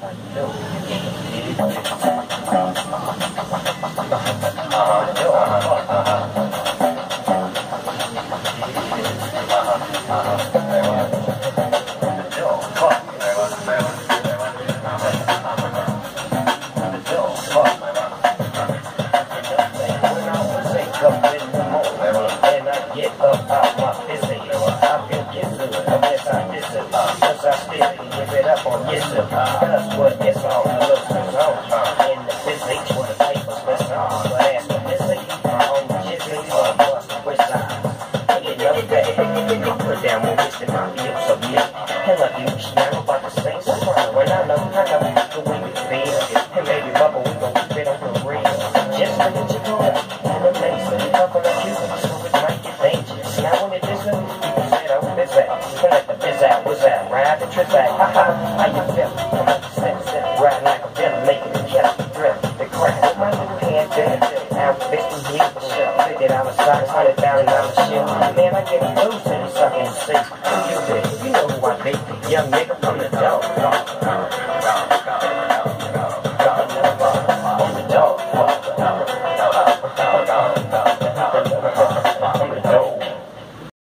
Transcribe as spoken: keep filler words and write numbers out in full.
That's what it's all looks on. In the physics, what the papers list on. But as for physics, my own physics, or bust the wrist side. And another day, I put down more wrist in my field, so yeah. Hell up, you, now I'm about to say something. When I know, I know the way you feel. And maybe bubble, we gon' keep it on the real. Just look at your girl, and amazing. You talk about you, so it might get dangerous. Now when it is, people say, oh, this that. Feel like the biz out, what's that? Ride the trip back, ha ha, how you feel? Come on, step, step, ride like a villain, making it catch the thrill. The crowd, with my little hand down, now bitch, we need the shit. Fifty dollars socks, hundred thousand dollars shit. Man, I get loose and sucking seats. Who you be? You know who I be, young nigga from the dope.